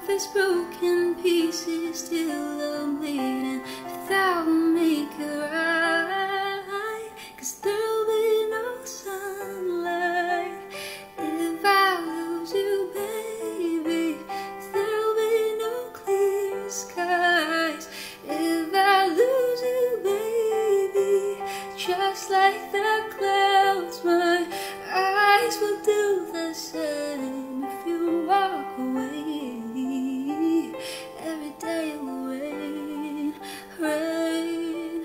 These broken pieces still I'm bleeding. If that will make it right, 'cause there'll be no sunlight if I lose you, baby. There'll be no clear skies if I lose you, baby. Just like the clouds, my eyes will do the same if you walk away. Every day it will rain, rain,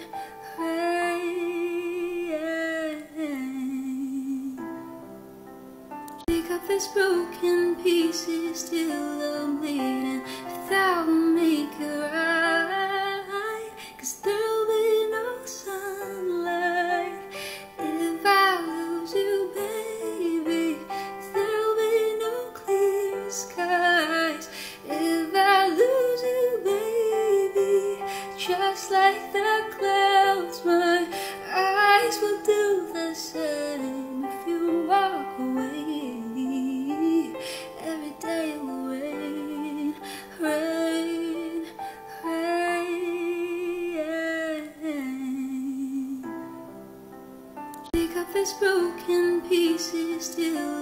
rain. Pick up these broken pieces, still I'm bleeding. If that will make it right, 'cause there'll be no sunlight if I lose you, baby. There'll be no clear skies if I lose you, baby. Just like the clouds, my eyes will do the same if you walk away. Every day it will rain, rain, rain. Pick up these broken pieces, still